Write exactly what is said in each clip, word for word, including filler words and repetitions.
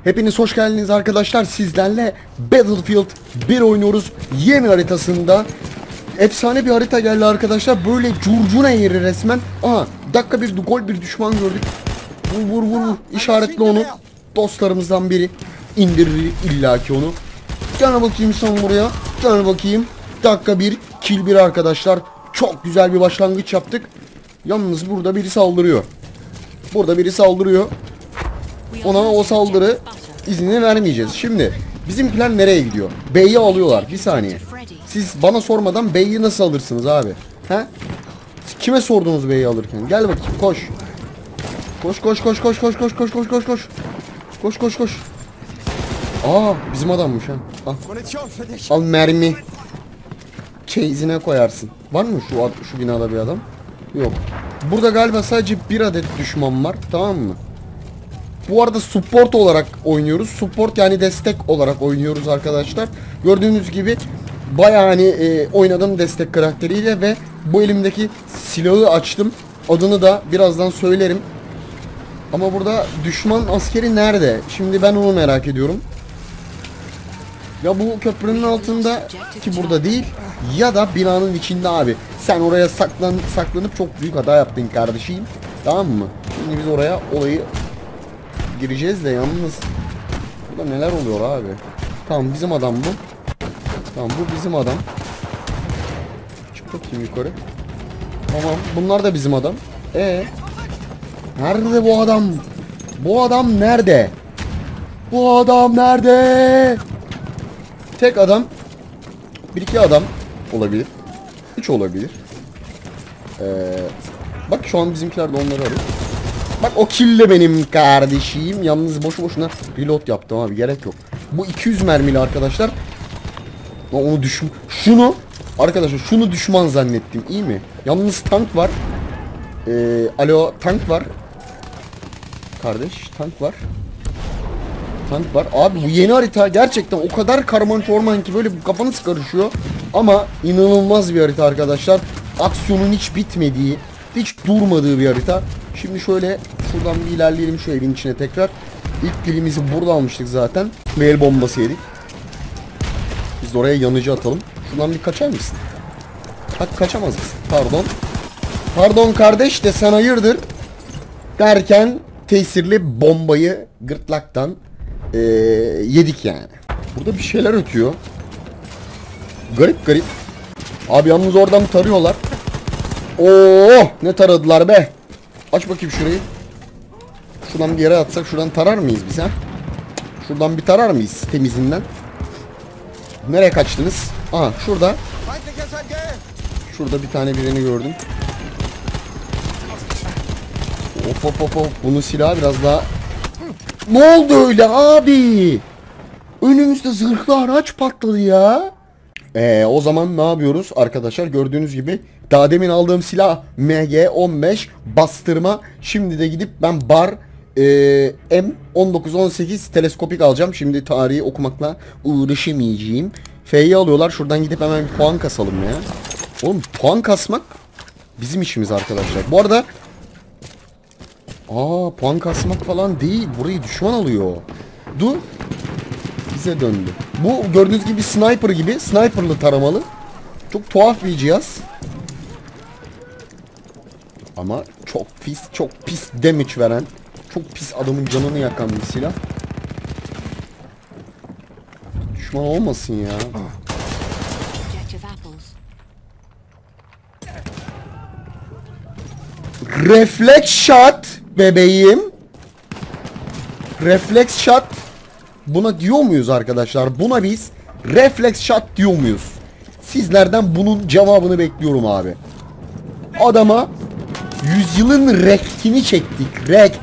Hepiniz hoş geldiniz arkadaşlar. Sizlerle Battlefield bir oynuyoruz. Yeni haritasında. Efsane bir harita geldi arkadaşlar. Böyle curcuna yeri resmen. Aha, dakika bir gol bir düşman gördük. Vur vur vur vur. İşaretle onu. Dostlarımızdan biri indirir illaki onu. Gel bakayım son buraya. Gel bakayım. Dakika bir kill bir arkadaşlar. Çok güzel bir başlangıç yaptık. Yalnız burada biri saldırıyor. Burada biri saldırıyor. Ona o saldırı iznini vermeyeceğiz. Şimdi bizimkiler nereye gidiyor? B'yi alıyorlar. Bir saniye. Siz bana sormadan B'yi nasıl alırsınız abi? He? Siz kime sordunuz B'yi alırken? Gel bakayım, koş. Koş koş koş koş koş koş koş koş koş koş. Koş koş koş. Aa, bizim adammış ha. Al. Al mermi. Chase'ine koyarsın. Var mı şu şu binada bir adam? Yok. Burada galiba sadece bir adet düşman var. Tamam mı? Bu arada support olarak oynuyoruz. Support yani destek olarak oynuyoruz arkadaşlar. Gördüğünüz gibi bayağı hani e, oynadım destek karakteriyle ve bu elimdeki silahı açtım. Adını da birazdan söylerim. Ama burada düşman askeri nerede? Şimdi ben onu merak ediyorum. Ya bu köprünün altında ki burada değil ya da binanın içinde abi. Sen oraya saklan saklanıp çok büyük hata yaptın kardeşim. Tamam mı? Şimdi biz oraya olayı gireceğiz de yalnız burada neler oluyor abi? Tamam, bizim adam bu. Tamam, bu bizim adam. Çık bakayım yukarı. Tamam, bunlar da bizim adam. E nerede bu adam? Bu adam nerede? Bu adam nerede? Tek adam. Bir iki adam olabilir. Üç olabilir. Ee, bak şu an bizimkiler de onları arıyor. Bak o kill benim kardeşim. Yalnız boşu boşuna reload yaptım abi, gerek yok. Bu iki yüz mermili arkadaşlar. Onu düşün. Şunu arkadaşlar şunu düşman zannettim, iyi mi? Yalnız tank var. Ee, alo, tank var. Kardeş, tank var. Tank var. Abi bu yeni harita gerçekten o kadar karman çorman ki böyle kafanız karışıyor. Ama inanılmaz bir harita arkadaşlar. Aksiyonun hiç bitmediği, hiç durmadığı bir harita. Şimdi şöyle şuradan bir ilerleyelim şu evin içine tekrar. İlk kilimizi burada almıştık zaten. Mail bombası yedik. Biz de oraya yanıcı atalım. Şuradan bir kaçar mısın? Bak, kaçamaz mısın? Pardon. Pardon kardeş de sen hayırdır? Derken tesirli bombayı gırtlaktan ee, yedik yani. Burada bir şeyler ötüyor. Garip garip. Abi yalnız oradan tarıyorlar. Oo, ne taradılar be. Aç bakayım şurayı. Şuradan bir yere atsak şuradan tarar mıyız biz ha? Şuradan bir tarar mıyız temizinden? Nereye kaçtınız? Aha, şurada. Şurada bir tane birini gördüm. Hop hop hop hop. Bunun silahı biraz daha... Ne oldu öyle abi? Önümüzde zırhlı araç patladı ya. Ee, o zaman ne yapıyoruz arkadaşlar? Gördüğünüz gibi daha demin aldığım silah M G on beş bastırma. Şimdi de gidip ben bar e, M on dokuz on sekiz teleskopik alacağım. Şimdi tarihi okumakla uğraşamayacağım. F'yi alıyorlar. Şuradan gidip hemen bir puan kasalım ya. Oğlum puan kasmak bizim işimiz arkadaşlar. Bu arada aa, puan kasmak falan değil. Burayı düşman alıyor. Dur. Bize döndü. Bu gördüğünüz gibi sniper gibi. Sniperlı taramalı. Çok tuhaf bir cihaz. Ama çok pis, çok pis damage veren, çok pis adamın canını yakan bir silah. Düşman olmasın ya. Reflex shot bebeğim. Reflex shot. Buna diyor muyuz arkadaşlar? Buna biz reflex shot diyor muyuz? Sizlerden bunun cevabını bekliyorum abi. Adama yüzyılın rektini çektik. Rekt.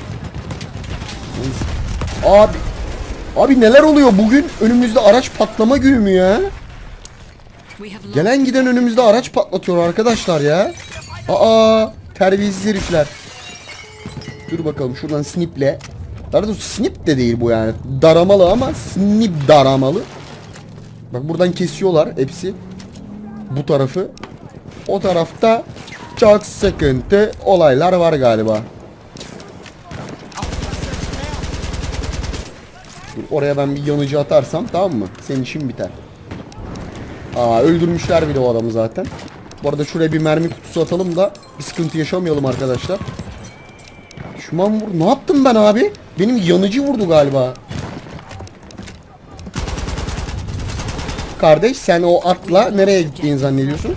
Abi. Abi neler oluyor bugün? Önümüzde araç patlama günü mü ya? Gelen giden önümüzde araç patlatıyor arkadaşlar ya. Aa, terbiyesiz herifler. Dur bakalım şuradan sniple. Daha doğrusu snip de değil bu yani. Daramalı ama snip daramalı. Bak buradan kesiyorlar hepsi. Bu tarafı. O tarafta çok sıkıntı olaylar var galiba. Dur, oraya ben bir yanıcı atarsam tamam mı? Senin işin biter. Aa, öldürmüşler bile o adamı zaten. Bu arada şuraya bir mermi kutusu atalım da bir sıkıntı yaşamayalım arkadaşlar. Düşman vur. Ne yaptım ben abi? Benim yanıcı vurdu galiba. Kardeş sen o atla nereye gittiğini zannediyorsun?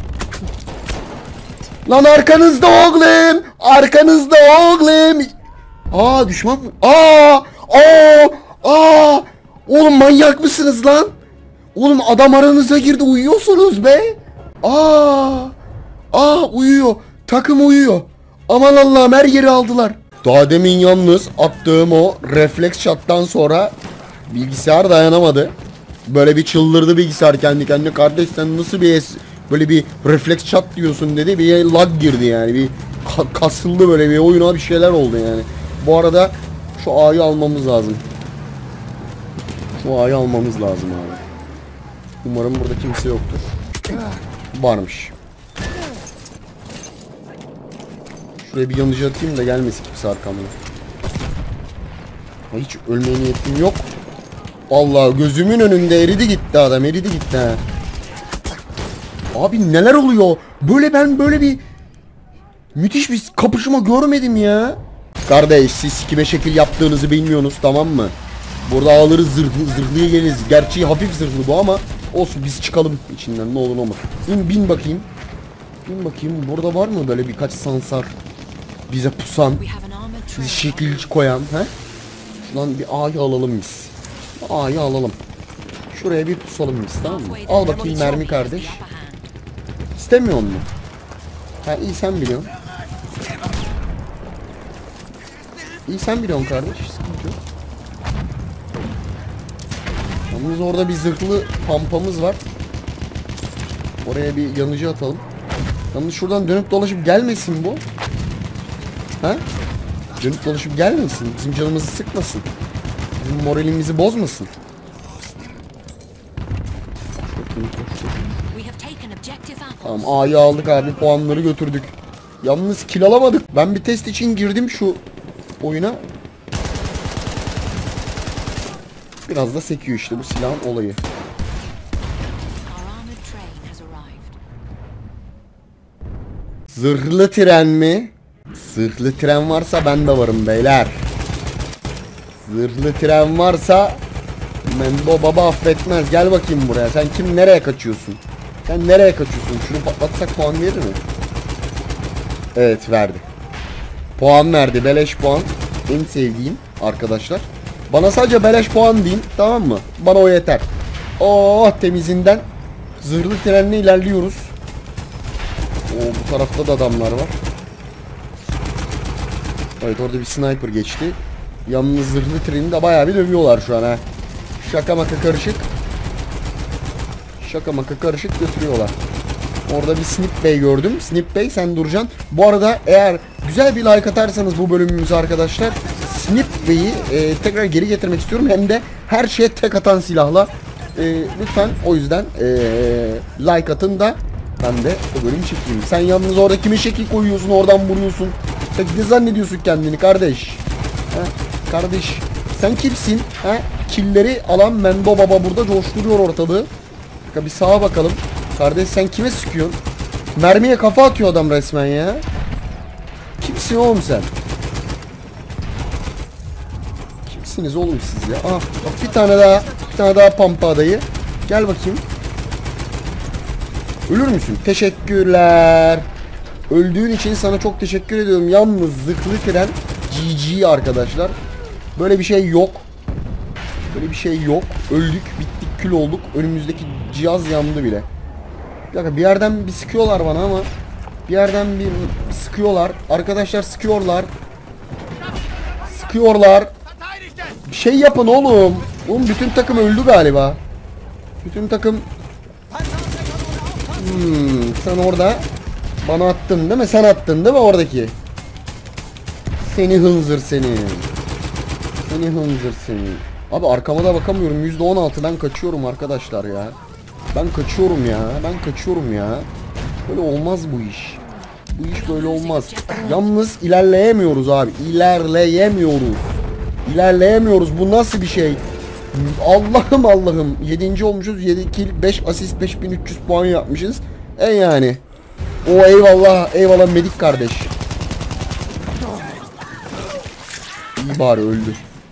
Lan arkanızda oğlum! Arkanızda oğlum! Aa düşman mı? Aa! Aa! Aa! Oğlum manyak mısınız lan? Oğlum adam aranıza girdi, uyuyorsunuz be. Aa! Aa uyuyor. Takım uyuyor. Aman Allah'ım, her yeri aldılar. Daha demin yalnız attığım o refleks shot'tan sonra bilgisayar dayanamadı. Böyle bir çıldırdı bilgisayar kendi kendine. Kardeş sen nasıl bir es böyle bir refleks shot diyorsun dedi. Bir lag girdi yani. Bir ka kasıldı böyle, bir oyuna bir şeyler oldu yani. Bu arada şu A'yı almamız lazım. Şu A'yı almamız lazım abi. Umarım burada kimse yoktur. Varmış. Şuraya bir yanıcı atayım da gelmesin kimse arkamda. Hiç ölmeye niyetim yok. Allah, gözümün önünde eridi gitti adam, eridi gitti ha. Abi neler oluyor? Böyle ben böyle bir müthiş bir kapışma görmedim ya. Kardeş siz kime şekil yaptığınızı bilmiyorsunuz, tamam mı? Burada alırız, zırhlı, zırhlıya geliriz. Gerçi hafif zırhlı bu ama olsun, biz çıkalım içinden, ne olur ne olmaz. Bin, bin bakayım. Bin bakayım, burada var mı böyle birkaç sansar bize pusan, bizi şekil koyan he? Şuradan bir A'yı alalım biz. A'yı alalım. Şuraya bir pusalım biz, tamam mı? Al bakayım mermi kardeş. İstemiyor mu? Ha iyi, sen biliyorsun. İyi sen biliyorsun kardeş. Sıkıntı yok. Yalnız orada bir zırhlı pampamız var. Oraya bir yanıcı atalım. Yalnız şuradan dönüp dolaşıp gelmesin bu. Ha? Dönüp dolaşıp gelmesin. Bizim canımızı sıkmasın. Bizim moralimizi bozmasın. Tamam, A'yı aldık abi. Puanları götürdük. Yalnız kill alamadık. Ben bir test için girdim şu oyuna. Biraz da sekiyor işte bu silahın olayı. Zırhlı tren mi? Zırhlı tren varsa ben de varım beyler. Zırhlı tren varsa Mendo baba affetmez. Gel bakayım buraya. Sen kim, nereye kaçıyorsun? Sen nereye kaçıyorsun? Şunu patlatsak puan verir mi? Evet verdi. Puan verdi. Beleş puan. En sevdiğim arkadaşlar. Bana sadece beleş puan deyin, tamam mı? Bana o yeter. Oh, temizinden zırhlı trenle ilerliyoruz. Oo, bu tarafta da adamlar var. Evet, orada bir sniper geçti. Yalnız zırhlı treni de bayağı bir dövüyorlar şu an ha. Şaka maka karışık. Şaka maka karışık götürüyorlar. Orada bir Snip Bey gördüm. Snip Bey sen duracaksın. Bu arada eğer güzel bir like atarsanız bu bölümümüze arkadaşlar, Snip Bey'i e, tekrar geri getirmek istiyorum. Hem de her şeye tek atan silahla. E, lütfen o yüzden e, like atın da ben de o bölümü çekeyim. Sen yalnız orada kime şekil koyuyorsun, oradan vuruyorsun. Peki ne zannediyorsun kendini kardeş? Ha? Kardeş sen kimsin? Ha? Killleri alan Mendo baba burada coşturuyor ortalığı. Bir sağa bakalım. Kardeş sen kime sıkıyorsun? Mermiye kafa atıyor adam resmen ya. Kimsin oğlum sen? Kimsiniz oğlum siz ya? Ah, bak bir tane daha. Bir tane daha pampa adayı. Gel bakayım. Ölür müsün? Teşekkürler. Öldüğün için sana çok teşekkür ediyorum. Yalnız zırhlı tren G G arkadaşlar. Böyle bir şey yok. Böyle bir şey yok. Öldük, bittik, kül olduk. Önümüzdeki cihaz yandı bile. Bir dakika, bir yerden bir sıkıyorlar bana ama bir yerden bir sıkıyorlar. Arkadaşlar sıkıyorlar. Sıkıyorlar. Bir şey yapın oğlum. Oğlum bütün takım öldü galiba. Bütün takım. Hmm, sen orada bana attın değil mi? Sen attın değil mi oradaki? Seni hınzır seni. Seni hınzır seni. Abi arkama da bakamıyorum. yüzde on altıdan kaçıyorum arkadaşlar ya. Ben kaçıyorum ya. Ben kaçıyorum ya. Böyle olmaz bu iş. Bu iş böyle olmaz. Yalnız ilerleyemiyoruz abi. İlerleyemiyoruz. İlerleyemiyoruz. Bu nasıl bir şey? Allah'ım Allah'ım. yedinci olmuşuz. yedi kill, beş asist, beş bin üç yüz puan yapmışız. E yani. O eyvallah. Eyvallah medik kardeş. İyi bari öldü.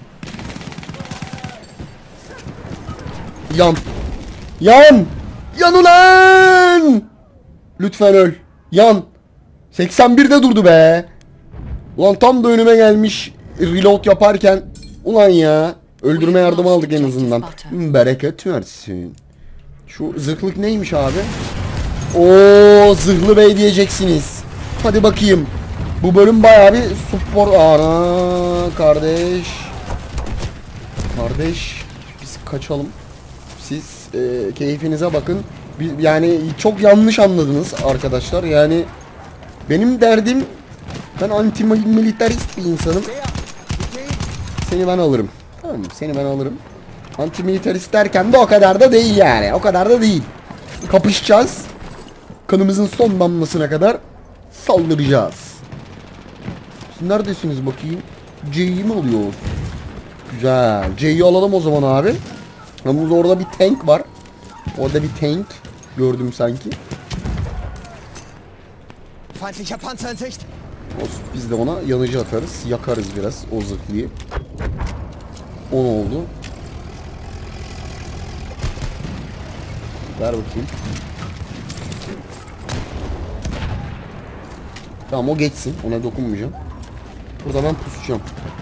Yan. Yan. Yan ulan. Lütfen öl. Yan. seksen birde durdu be. Ulan tam da önüme gelmiş. Reload yaparken. Ulan ya. Öldürme yardımı aldık en azından. Bereket versin. Şu zırhlık neymiş abi? Oo, zırhlı bey diyeceksiniz. Hadi bakayım. Bu bölüm bayağı bir support. Ana kardeş. Kardeş. Biz kaçalım. Siz e, keyfinize bakın. Yani çok yanlış anladınız arkadaşlar. Yani benim derdim, ben anti militarist bir insanım. Seni ben alırım. Tamam, seni ben alırım. Anti militarist derken de o kadar da değil yani. O kadar da değil. Kapışacağız. Kanımızın son damlasına kadar saldıracağız. Siz neredesiniz bakayım? C'yi mi alıyoruz? Güzel. C'yi alalım o zaman abi. Yalnız orada bir tank var. Orada bir tank gördüm sanki. Feindlicher Panzer in Sicht. Biz de ona yanıcı atarız. Yakarız biraz o zırhlıyı. on oldu. Ver bakayım. Tamam, o geçsin. Ona dokunmayacağım. Burada ben pusacağım.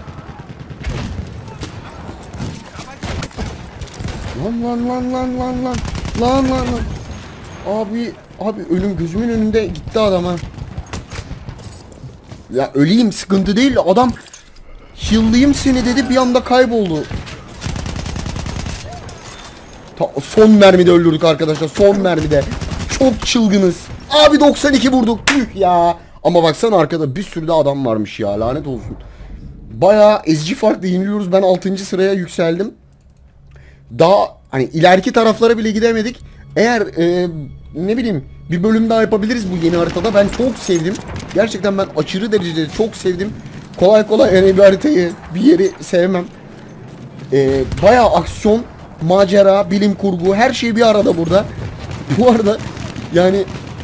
Lan lan lan lan lan lan. Lan lan lan. Abi abi ölüm gözümün önünde gitti adam ha. Ya öleyim sıkıntı değil, adam heal'layayım seni dedi, bir anda kayboldu. Ta son mermide öldürdük arkadaşlar, son mermide. Çok çılgınız. Abi doksan iki vurduk, tüh ya. Ama baksana arkada bir sürü de adam varmış ya, lanet olsun. Bayağı ezici farklı yeniliyoruz. Ben altıncı sıraya yükseldim. Daha hani ileriki taraflara bile gidemedik. Eğer e, ne bileyim bir bölüm daha yapabiliriz bu yeni haritada. Ben çok sevdim. Gerçekten ben aşırı derecede çok sevdim. Kolay kolay yani bir haritayı, bir yeri sevmem. E, bayağı aksiyon, macera, bilim kurgu, her şey bir arada burada. Bu arada yani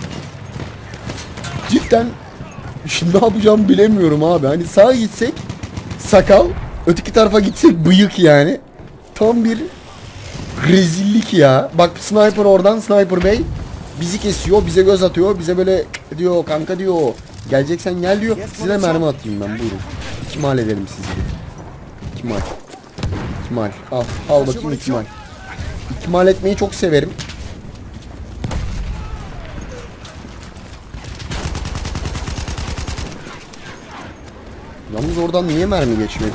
cidden şimdi ne yapacağımı bilemiyorum abi. Hani sağa gitsek sakal, öteki tarafa gitsek bıyık yani. Tam bir rezillik ya. Bak sniper oradan, sniper bey bizi kesiyor, bize göz atıyor, bize böyle diyor kanka diyor, geleceksen gel diyor. Size mermi atayım ben, buyurun. İkmal edelim sizi. İkmal. İkmal. Al, al bakayım ikmal. İkmal etmeyi çok severim. Yalnız oradan niye mermi geçmedi?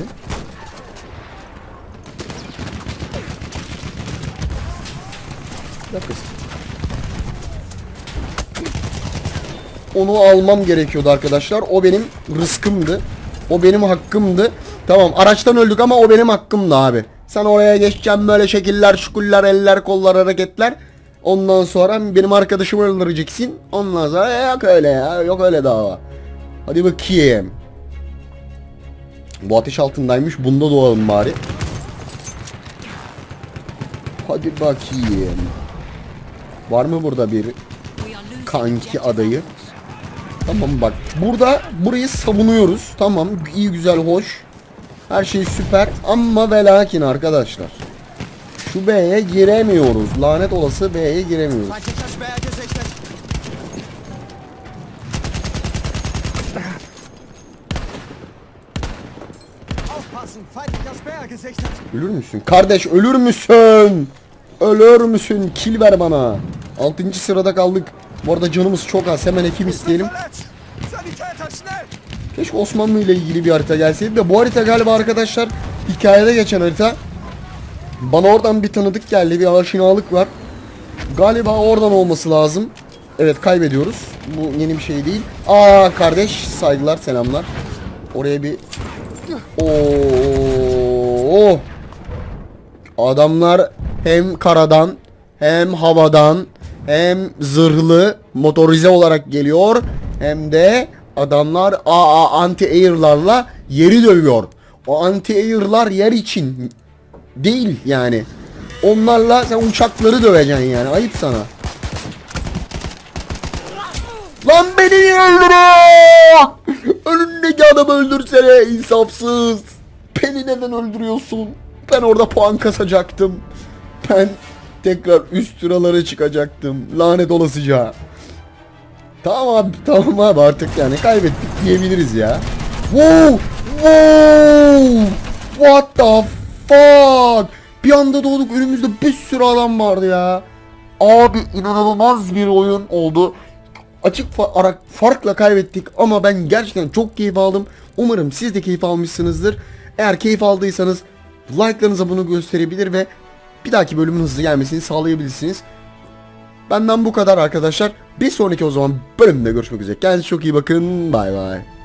Onu almam gerekiyordu arkadaşlar. O benim rızkımdı. O benim hakkımdı. Tamam, araçtan öldük ama o benim hakkımdı abi. Sen oraya geçeceğim, böyle şekiller, şukuller, eller, kollar, hareketler. Ondan sonra benim arkadaşımı öldüreceksin. Ondan sonra yok öyle ya. Yok öyle dava. Hadi bakayım. Bu ateş altındaymış. Bunda doğalım bari. Hadi bakayım. Var mı burada bir kanki adayı? Tamam bak. Burada burayı savunuyoruz. Tamam, iyi güzel hoş. Her şey süper ama ve lakin arkadaşlar, şu B'ye giremiyoruz. Lanet olası B'ye giremiyoruz. Ölür müsün? Kardeş ölür müsün? Ölür müsün? Kill ver bana. altıncı sırada kaldık. Bu arada canımız çok az. Hemen hekim isteyelim. Keşke Osmanlı ile ilgili bir harita gelseydi de bu harita galiba arkadaşlar hikayede geçen harita. Bana oradan bir tanıdık geldi. Bir aşinalık var. Galiba oradan olması lazım. Evet, kaybediyoruz. Bu yeni bir şey değil. Aa kardeş, saygılar, selamlar. Oraya bir Oo! Adamlar hem karadan hem havadan hem zırhlı motorize olarak geliyor, hem de adamlar A A anti-air'larla yeri dövüyor. O anti-air'lar yer için değil yani. Onlarla sen uçakları döveceksin yani. Ayıp sana. Lan beni niye öldürüyor? Önündeki adamı öldürsene insafsız. Beni neden öldürüyorsun? Ben orada puan kasacaktım. Ben tekrar üst sıralara çıkacaktım. Lanet olasıca. Tamam abi, tamam abi, artık yani kaybettik diyebiliriz ya. Wow! Wow! What the fuck? Bir anda doğduk, önümüzde bir sürü adam vardı ya. Abi inanılmaz bir oyun oldu. Açık fa farkla kaybettik ama ben gerçekten çok keyif aldım. Umarım siz de keyif almışsınızdır. Eğer keyif aldıysanız like'larınıza bunu gösterebilir ve bir dahaki bölümün hızlı gelmesini sağlayabilirsiniz. Benden bu kadar arkadaşlar. Bir sonraki o zaman bölümde görüşmek üzere. Kendinize çok iyi bakın. Bay bay.